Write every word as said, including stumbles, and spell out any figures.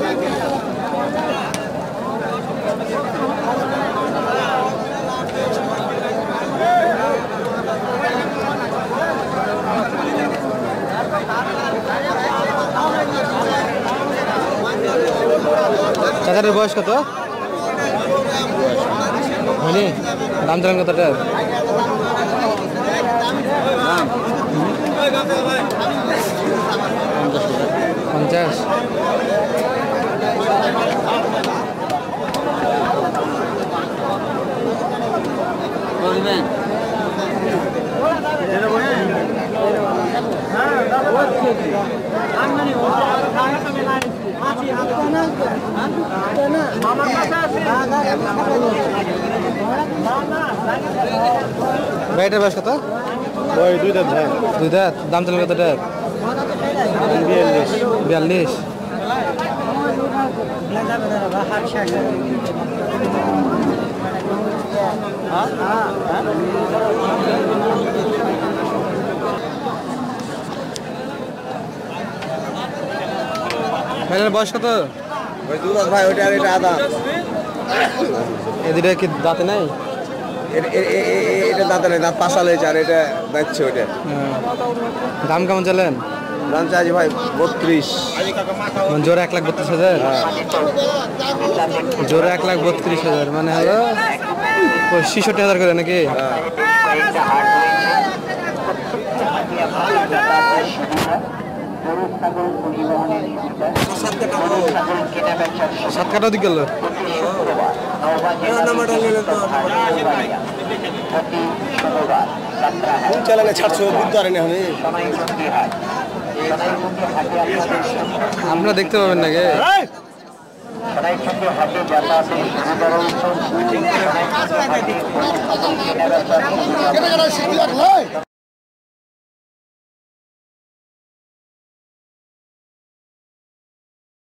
চাচাটার বয়স কত? হয়নি? দাম চালান কতটা? পঞ্চাশ। ভাইটার বয়স কত? ওই দুই দাঁত ভাই। দুই দাঁত। দাম চালান কতটা? বিয়াল্লিশ। বিয়াল্লিশ। ভাইটার বয়স কত? ওই দুই দাঁত ভাই, ওইটা আর এটা আদা। এই দুটা কি দাঁতে নাই? এটা দাঁতে নেই, দাঁত পাশাল হয়েছে, আর এটা দাঁতছে ওইটা। দাম কেমন চলেন? দাম চাইছি ভাই বত্রিশ। জোরে এক লাখ বত্রিশ হাজার। জোরে এক লাখ বত্রিশ হাজার মানে হলো ছিষট্টি হাজার করে নাকি? সাত কাটা দিক গেল। চালানে ছাড়ছো বুঝতে পারেন আমি। আপনারা দেখতে পাবেন নাকি?